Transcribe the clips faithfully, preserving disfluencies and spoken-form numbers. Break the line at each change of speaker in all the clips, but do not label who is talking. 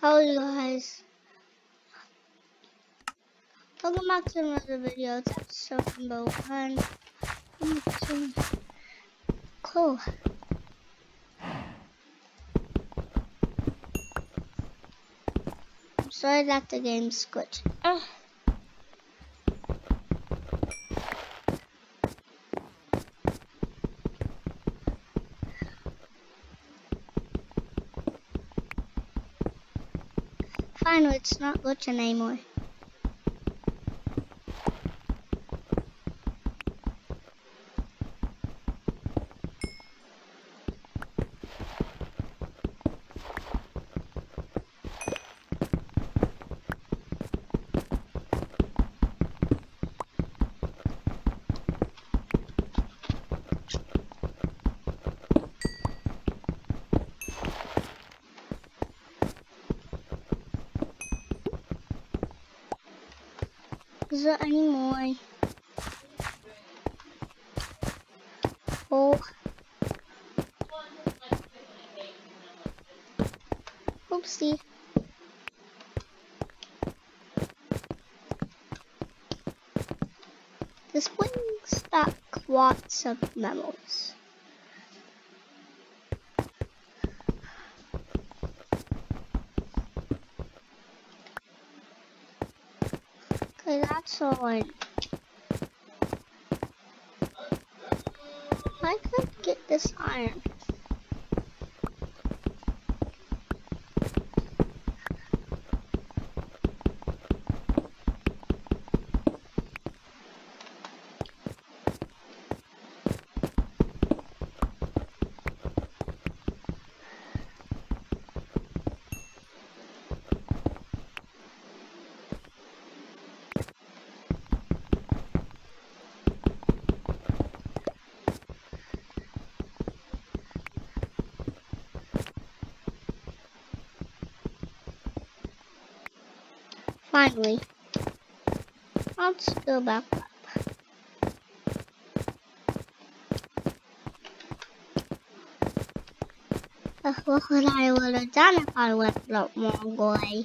Hello you guys, welcome back to another video. It's episode number one. Cool. I'm sorry that the game's glitched. Uh. Finally, it's not glitching anymore. Is there any more? Oh. Oopsie. This brings back lots of memories. Okay, that's all I I could get this iron. Finally, let's go back up. Uh, what would I would have done if I went the wrong way?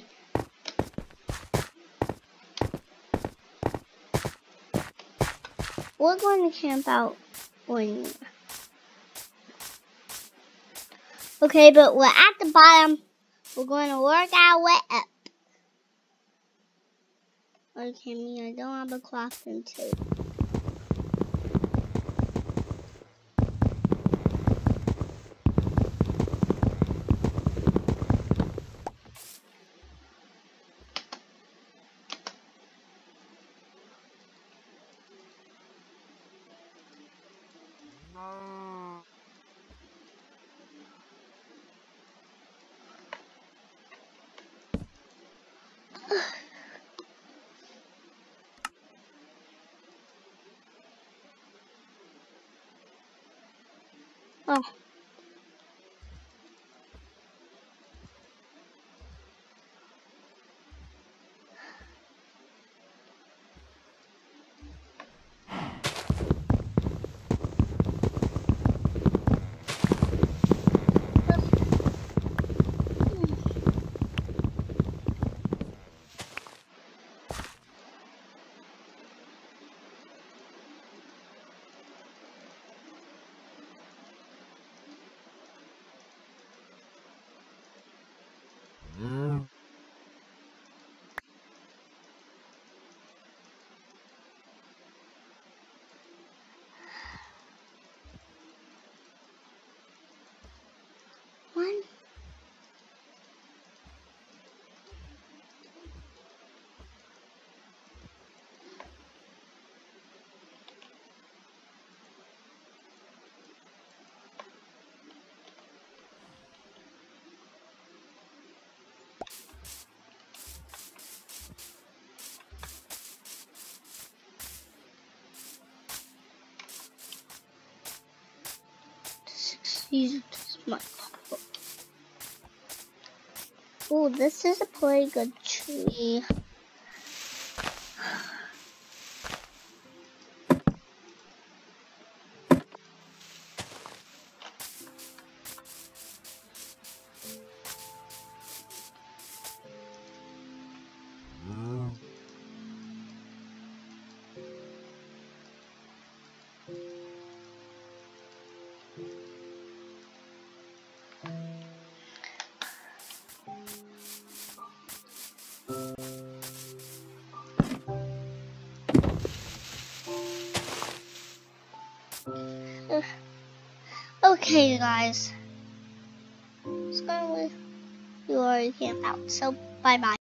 We're going to camp out when. Okay, but we're at the bottom. We're going to work our way up. Okay, me, I don't have a clock and tape. Oh. Mm. One. Use my pocketbook. Oh, this is a pretty good tree. Okay, guys. It's gonna you already camped out, so bye bye.